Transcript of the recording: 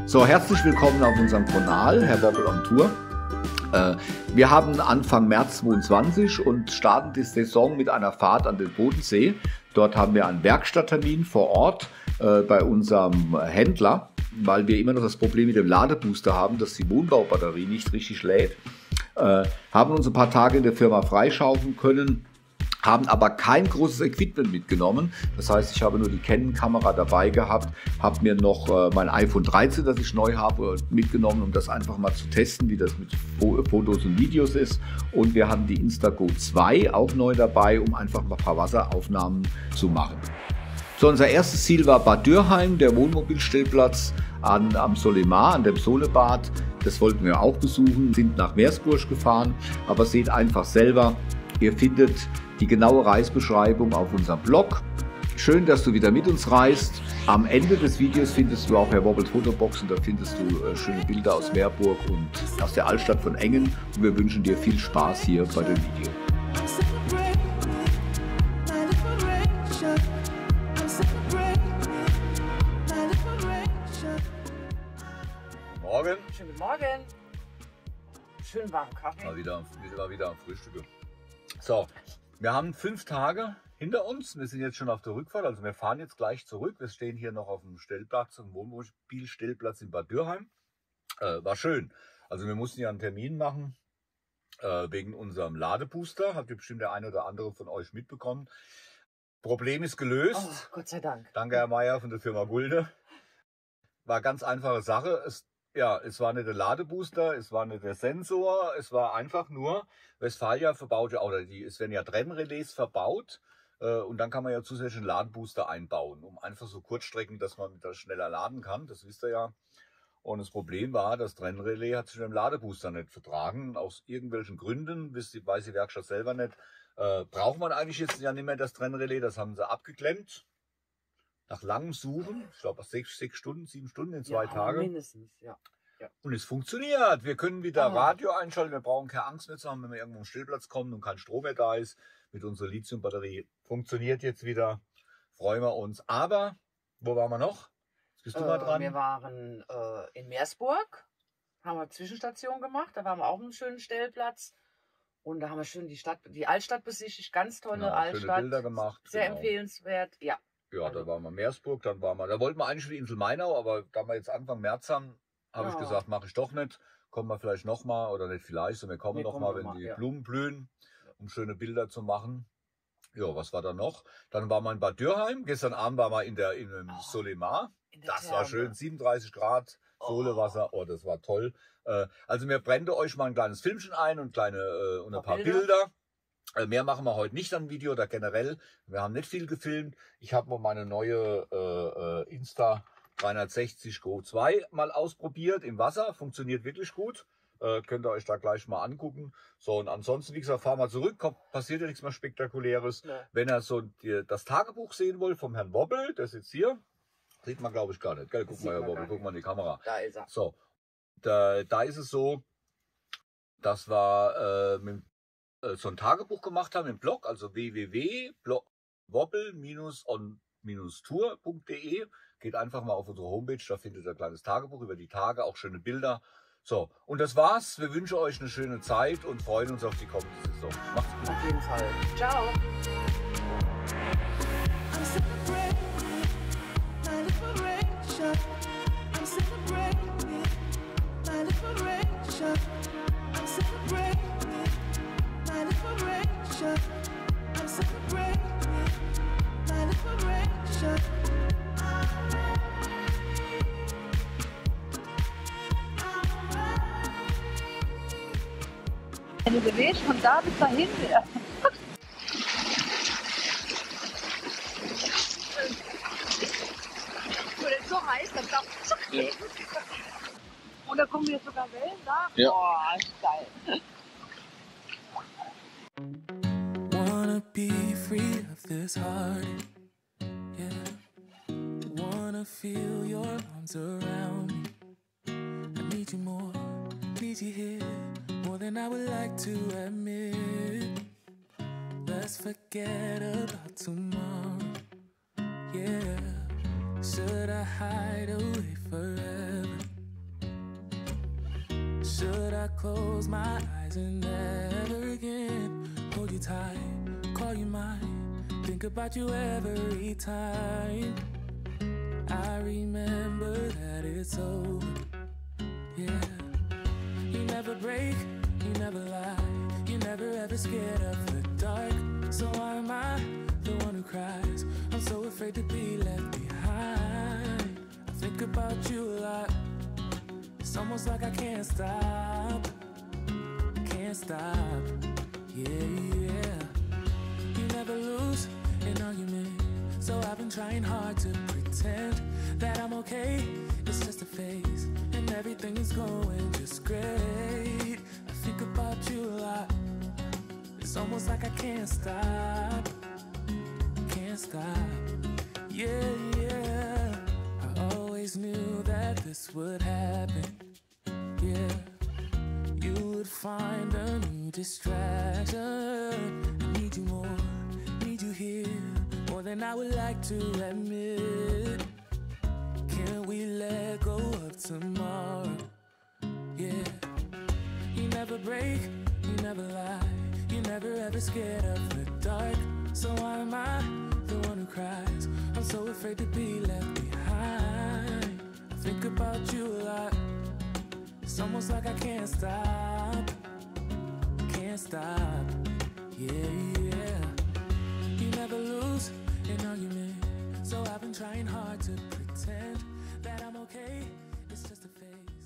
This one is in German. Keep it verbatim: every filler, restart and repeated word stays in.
So, herzlich willkommen auf unserem Kanal, Herr Wobbel on Tour. Äh, wir haben Anfang März zweiundzwanzig und starten die Saison mit einer Fahrt an den Bodensee. Dort haben wir einen Werkstatttermin vor Ort äh, bei unserem Händler, weil wir immer noch das Problem mit dem Ladebooster haben, dass die Wohnbaubatterie nicht richtig lädt. Äh, haben uns ein paar Tage in der Firma freischaufeln können, haben aber kein großes Equipment mitgenommen. Das heißt, ich habe nur die Canon-Kamera dabei gehabt, habe mir noch äh, mein iPhone dreizehn, das ich neu habe, mitgenommen, um das einfach mal zu testen, wie das mit Fotos und Videos ist. Und wir haben die Instago zwei auch neu dabei, um einfach mal ein paar Wasseraufnahmen zu machen. So, unser erstes Ziel war Bad Dürrheim, der Wohnmobilstellplatz an, am Solimar, an dem Solebad. Das wollten wir auch besuchen, sind nach Meersburg gefahren, aber seht einfach selber, ihr findet die genaue Reisbeschreibung auf unserem Blog. Schön, dass du wieder mit uns reist. Am Ende des Videos findest du auch Herr Wobbels Fotobox und da findest du äh, schöne Bilder aus Meerburg und aus der Altstadt von Engen. Und wir wünschen dir viel Spaß hier bei dem Video. Morgen. Schönen guten Morgen. Schön warmen Kaffee. Mal wieder, mal wieder am Frühstück. So, wir haben fünf Tage hinter uns. Wir sind jetzt schon auf der Rückfahrt, also wir fahren jetzt gleich zurück. Wir stehen hier noch auf dem Stellplatz, einem Wohnmobilstellplatz in Bad Dürrheim. Äh, war schön. Also wir mussten ja einen Termin machen äh, wegen unserem Ladebooster. Habt ihr bestimmt der eine oder andere von euch mitbekommen. Problem ist gelöst. Oh, Gott sei Dank. Danke, Herr Meier von der Firma Gulde. War ganz einfache Sache. Es Ja, es war nicht der Ladebooster, es war nicht der Sensor, es war einfach nur, Westfalia verbaut ja, oder die, es werden ja Trennrelais verbaut äh, und dann kann man ja zusätzlich einen Ladebooster einbauen, um einfach so Kurzstrecken, dass man das schneller laden kann, das wisst ihr ja. Und das Problem war, das Trennrelais hat sich mit dem Ladebooster nicht vertragen, aus irgendwelchen Gründen, wisst die, weiß die Werkstatt selber nicht. Äh, braucht man eigentlich jetzt ja nicht mehr das Trennrelais, das haben sie abgeklemmt. Nach langem Suchen, ich glaube sechs, sechs Stunden, sieben Stunden in zwei ja, Tagen. Mindestens, ja. ja. Und es funktioniert. Wir können wieder Ah. Radio einschalten. Wir brauchen keine Angst mehr zu haben, wenn wir irgendwo am Stillplatz kommen und kein Strom mehr da ist. Mit unserer Lithiumbatterie funktioniert jetzt wieder. Freuen wir uns. Aber, wo waren wir noch? Jetzt bist du äh, mal dran. Wir waren äh, in Meersburg, haben wir Zwischenstation gemacht. Da waren wir auch einen schönen Stellplatz. Und da haben wir schön die Stadt, die Altstadt besichtigt. Ganz tolle Genau, Altstadt. schöne Bilder gemacht. Sehr genau. empfehlenswert. Ja. Ja, da waren wir Meersburg, dann waren wir, da wollten wir eigentlich für die Insel Mainau, aber da wir jetzt Anfang März haben, habe Ja. ich gesagt, mache ich doch nicht. Kommen wir vielleicht nochmal oder nicht vielleicht, sondern wir kommen Wir noch kommen mal, noch wenn mal, die ja. Blumen blühen, um schöne Bilder zu machen. Ja, was war da noch? Dann waren wir in Bad Dürrheim. Gestern Abend waren wir in der in dem Oh, Solimar. in der Das Therme. war schön, siebenunddreißig Grad, Sohlewasser. Oh, das war toll. Äh, also mir brennte euch mal ein kleines Filmchen ein und kleine äh, und ein paar Bilder. Bilder. Äh, mehr machen wir heute nicht an Video oder generell. Wir haben nicht viel gefilmt. Ich habe mal meine neue äh, äh, Insta dreihundertsechzig Go zwei mal ausprobiert im Wasser. Funktioniert wirklich gut. Äh, könnt ihr euch da gleich mal angucken. So, und ansonsten, wie gesagt, fahren wir zurück. Kommt, passiert ja nichts mehr Spektakuläres. Nee. Wenn ihr so die, das Tagebuch sehen wollt vom Herrn Wobbel, das ist jetzt hier. Sieht man, glaube ich, gar nicht. Gell? Guck Das mal, sieht Herr man Wobbel, gar guck mal in die Kamera. Da ist er. So, da, da ist es so, dass wir äh, mit, äh, so ein Tagebuch gemacht haben im Blog, also w w w punkt wobbel on tour punkt de. Geht einfach mal auf unsere Homepage, da findet ihr ein kleines Tagebuch über die Tage, auch schöne Bilder. So, und das war's. Wir wünschen euch eine schöne Zeit und freuen uns auf die kommende Saison. Macht's gut. Auf jeden Fall. Ciao. I'm celebrating my liberation. I'm celebrating my liberation. I'm celebrating my liberation. I'm celebrating my liberation. Wenn du bewegst von da bis dahin wieder. Wenn es so heiß, dann darf es. Ja. Und da kommen jetzt sogar Wellen nach. Ja. Boah, ist geil. Wanna be free of this heart, yeah. Wanna feel your arms around me. I need you more, need you here, more than I would like to admit. Let's forget about tomorrow, yeah. Should I hide away forever? I close my eyes and never again hold you tight, call you mine, think about you every time. I remember that it's over, yeah. You never break, you never lie, you never ever scared of the dark. So why am I the one who cries? I'm so afraid to be left behind. I think about you a lot. It's almost like I can't stop, can't stop, yeah, yeah. You never lose an argument, so I've been trying hard to pretend that I'm okay. It's just a phase, and everything is going just great. I think about you a lot. It's almost like I can't stop, can't stop, yeah, yeah. I always knew that this would happen, yeah. You would find a new distraction. I need you more, need you here, more than I would like to admit. Can we let go of tomorrow, yeah. You never break, you never lie, you never ever scared of the dark. So why am I the one who cries? I'm so afraid to be left behind. I think about you a lot. It's almost like I can't stop, can't stop, yeah, yeah. You never lose an argument, so I've been trying hard to pretend that I'm okay. It's just a phase.